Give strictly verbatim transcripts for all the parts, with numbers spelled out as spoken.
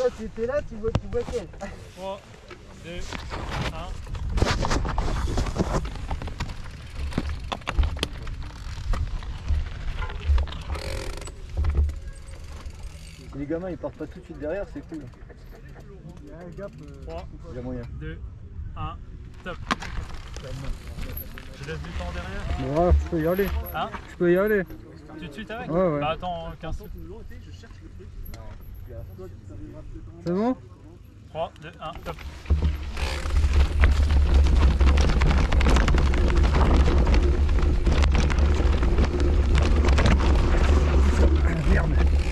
tu étais là, tu vois, tu vois quel. trois, deux, un. Les gamins ils partent pas tout de suite derrière, c'est cool. Il y a un gap. trois, deux, un, top. Je laisse du temps derrière. Ouais, je peux y aller. Hein? Je peux y aller. Tout de suite avec? Ouais, ouais. Bah attends, quinze. C'est bon? trois, deux, un, top. Merde.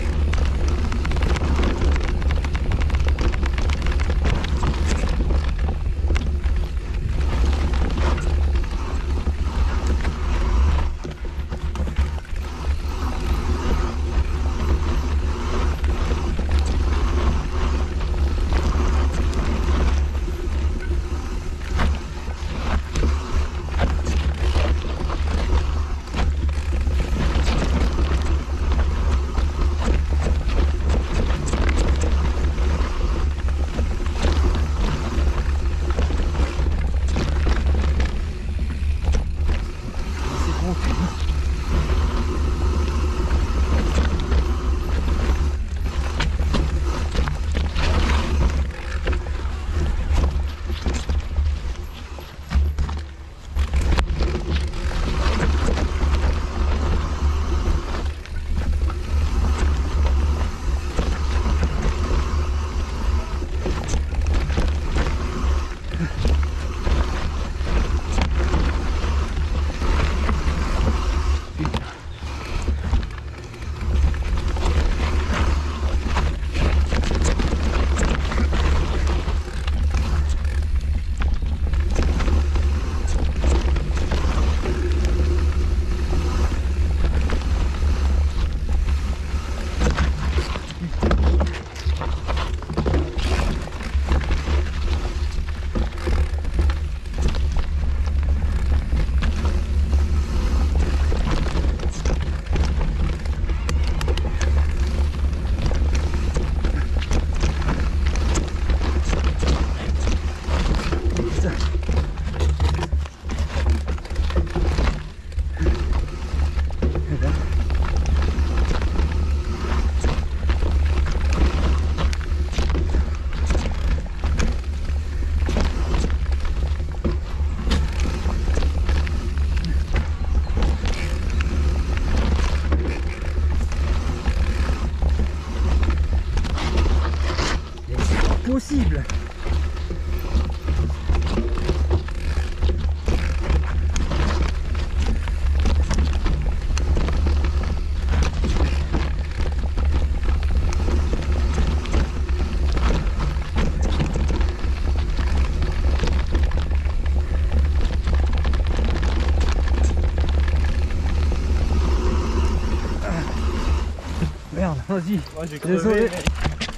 Possible. Ah. Merde, vas-y. Ouais, j'ai Désolé. crevé.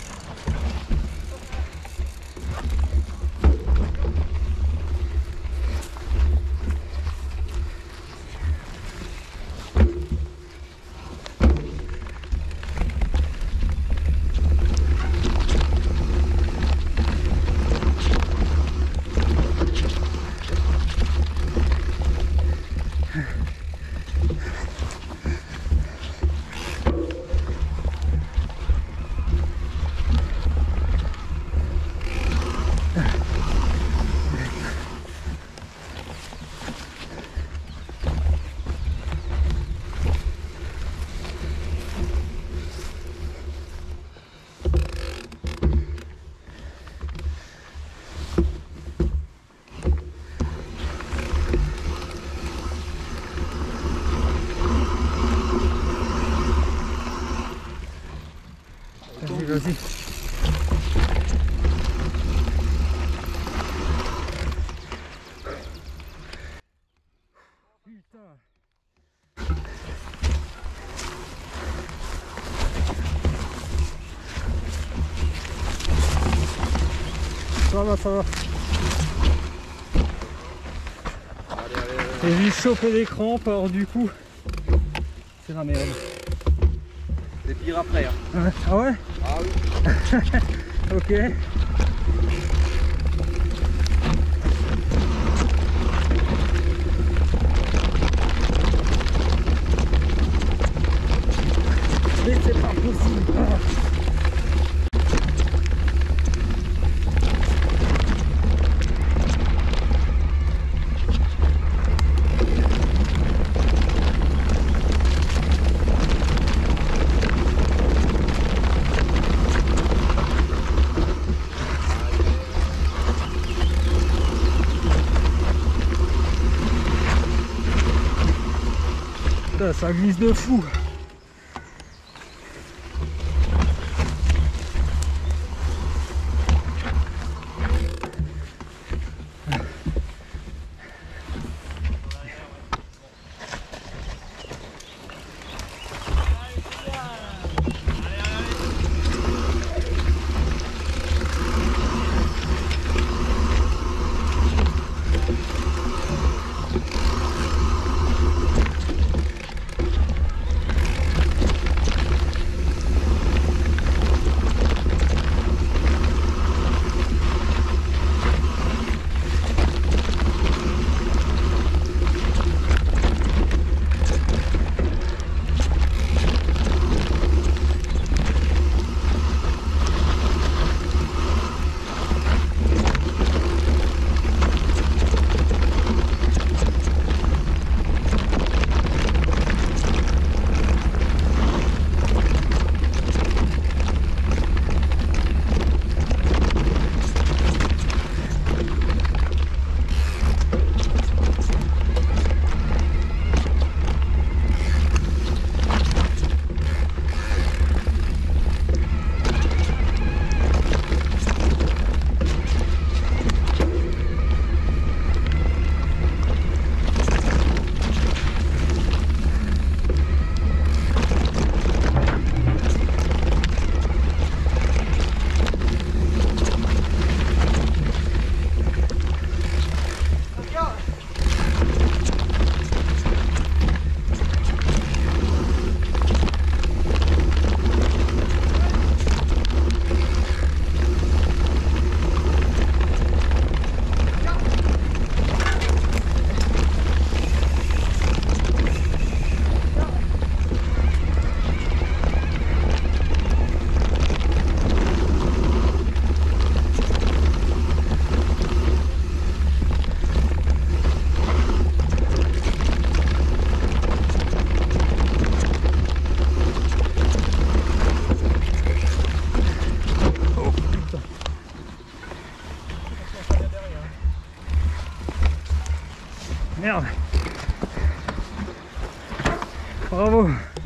Vas-y. Putain. Ça va, ça va. J'ai juste chopé les crampes, alors du coup, c'est la merde. C'est pire après. Hein. Ouais. Ah ouais? Ah oui. Ok. Mais c'est pas possible. Ah. Putain, ça glisse de fou. Merde. Bravo.